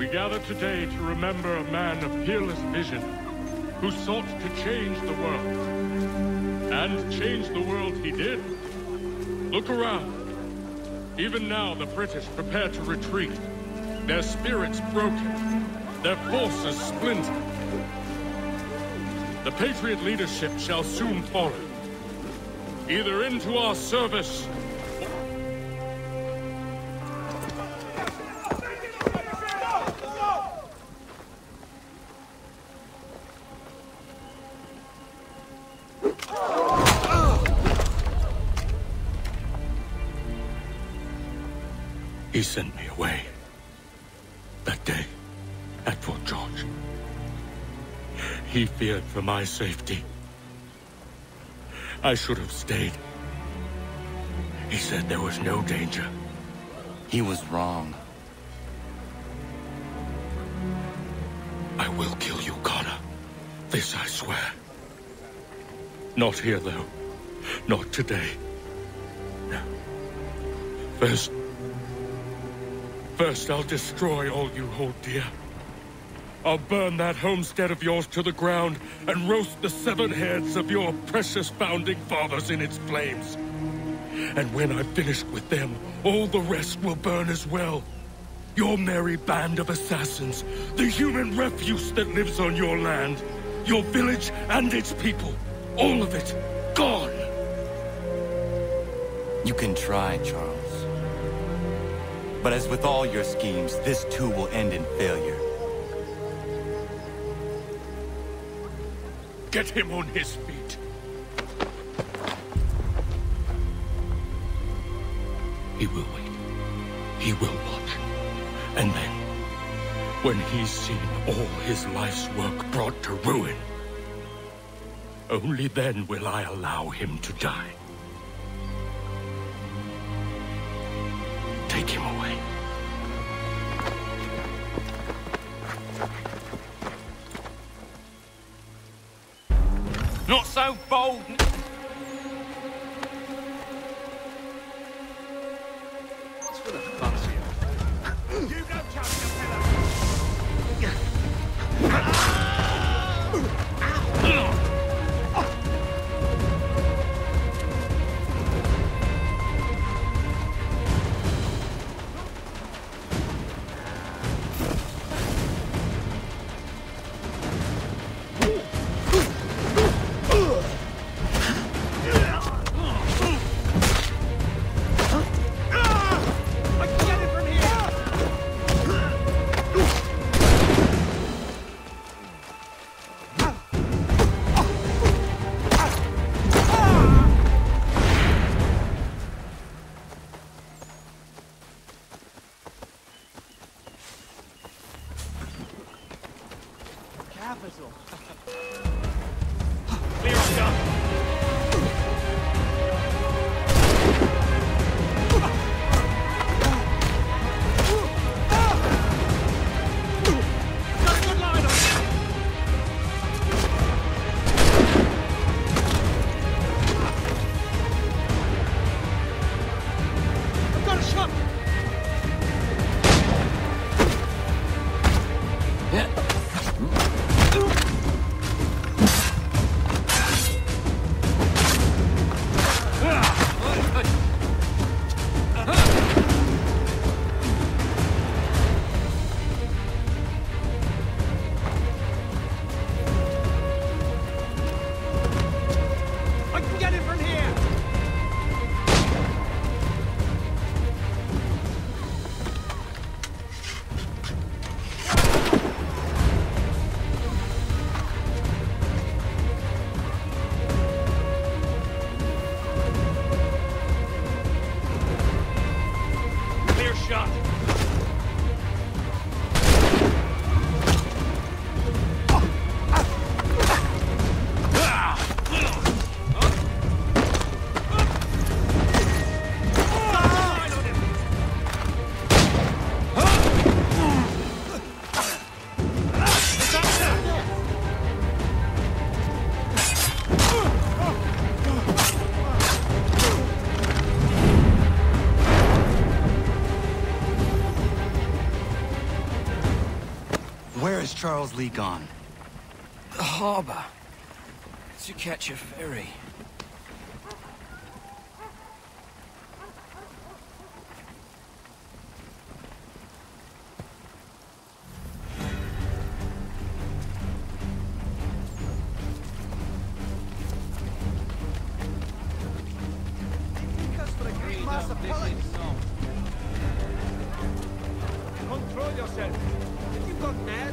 gather today to remember a man of peerless vision who sought to change the world. And change the world he did. Look around. Even now, the British prepare to retreat. Their spirits broken. Their forces splintered. The Patriot leadership shall soon follow. Either into our service... He sent me away. That day, at Fort George. He feared for my safety. I should have stayed. He said there was no danger. He was wrong. I will kill you, Connor. This I swear. Not here, though. Not today. No. First, I'll destroy all you hold dear. I'll burn that homestead of yours to the ground and roast the severed heads of your precious founding fathers in its flames. And when I've finished with them, all the rest will burn as well. Your merry band of assassins, the human refuse that lives on your land, your village and its people, all of it, gone. You can try, Charles. But as with all your schemes, this too will end in failure. Get him on his feet. He will wait. He will watch. And then, when he's seen all his life's work brought to ruin, only then will I allow him to die. Take him away. Not so bold! What's for the fuss here? You don't touch the pillar! Where's Charles Lee gone? The harbor. To catch a ferry. Control yourself. Have you gone mad?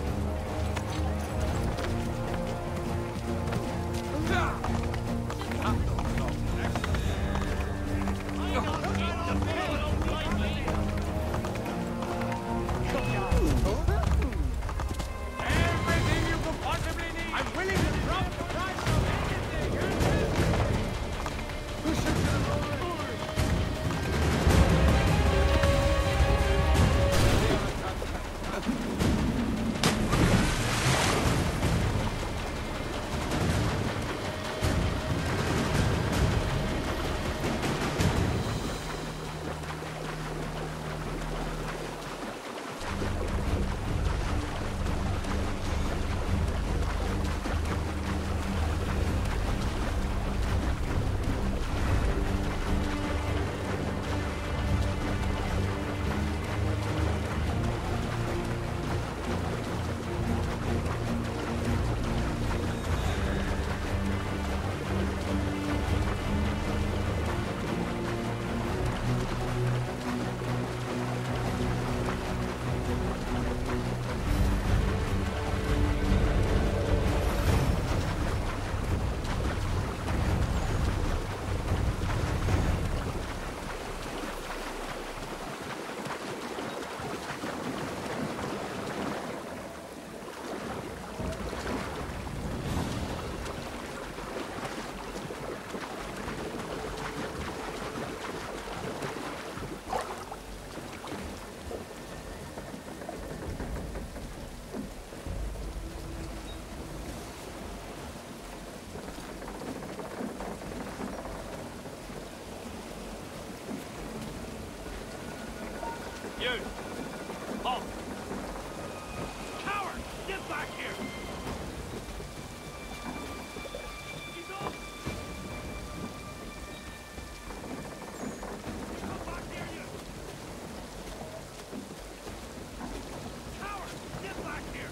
Everything you could possibly need. I'm willing to drop the price of anything. Push it to the road. You! Halt! Coward! Get back here! He's off! Come back here, you! Coward! Get back here!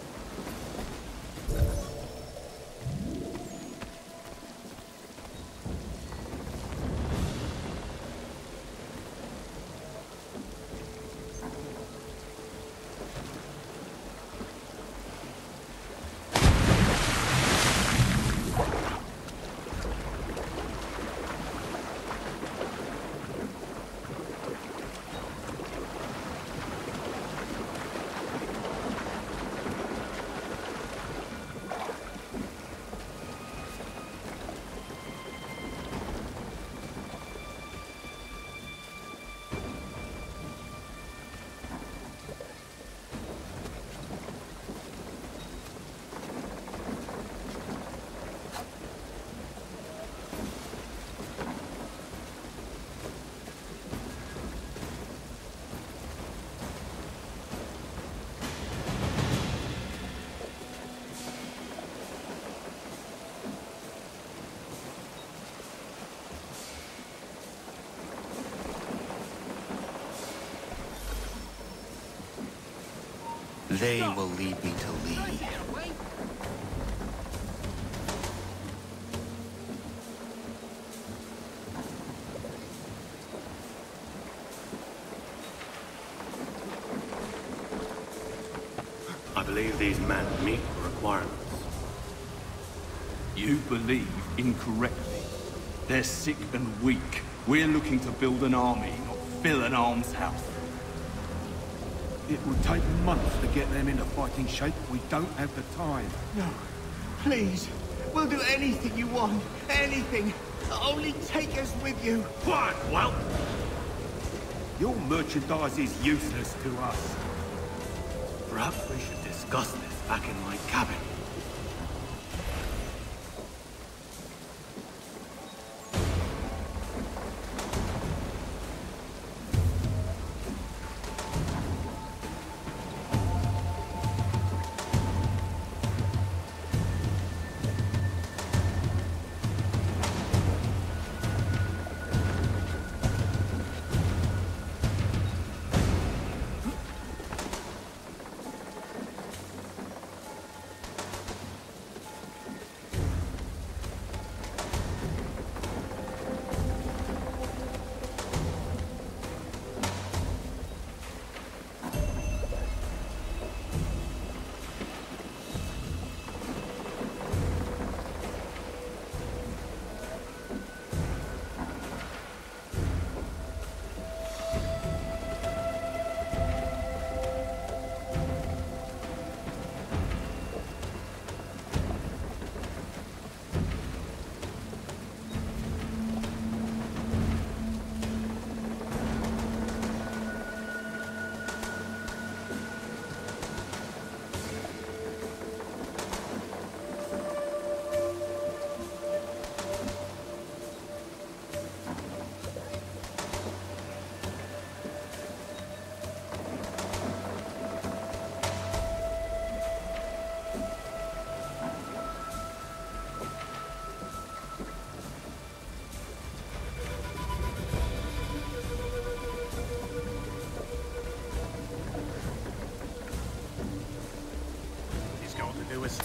They will lead me to Lee. I believe these men meet the requirements. You believe incorrectly. They're sick and weak. We're looking to build an army, not fill an almshouse. It will take months to get them into fighting shape. We don't have the time. No. Please. We'll do anything you want. Anything. Only take us with you. Quiet, whelp! Your merchandise is useless to us. Perhaps we should discuss this back in my cabin. boys.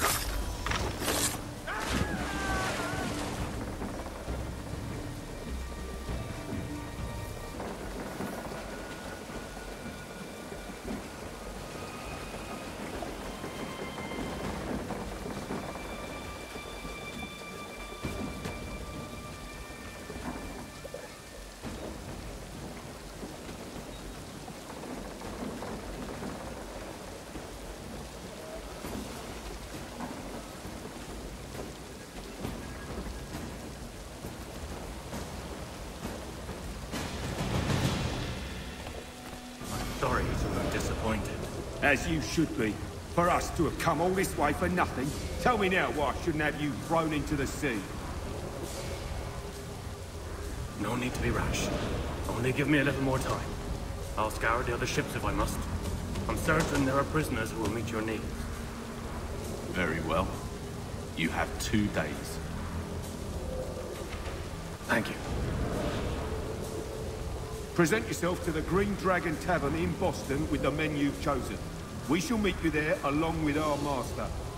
Sorry to have disappointed. As you should be. For us to have come all this way for nothing. Tell me now why I shouldn't have you thrown into the sea. No need to be rash. Only give me a little more time. I'll scour the other ships if I must. I'm certain there are prisoners who will meet your needs. Very well. You have 2 days. Thank you. Present yourself to the Green Dragon Tavern in Boston with the men you've chosen. We shall meet you there along with our master.